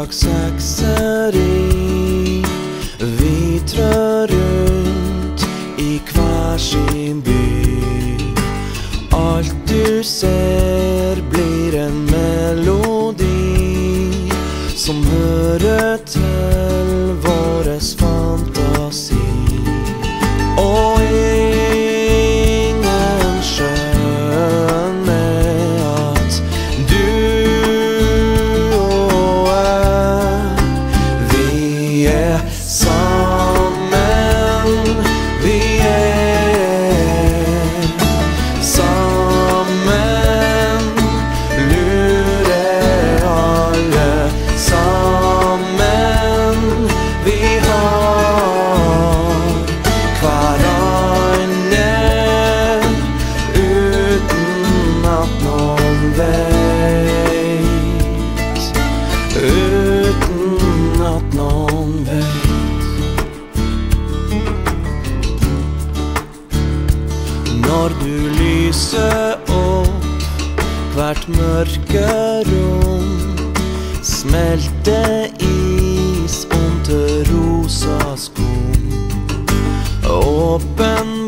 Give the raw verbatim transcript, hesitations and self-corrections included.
slags hekseri. Vi trør rundt i hver sin by. Alt du ser blir en melodi som hører til våres fantasi. Og ingen skjønner at du og jeg, vi er sammen, vi er sammen, lurer alle sammen, vi har hverandre uten at noen vet, uten at noen vet. Når du lyser opp hvert mørke rom, smelter is om til rosa skum. Åpen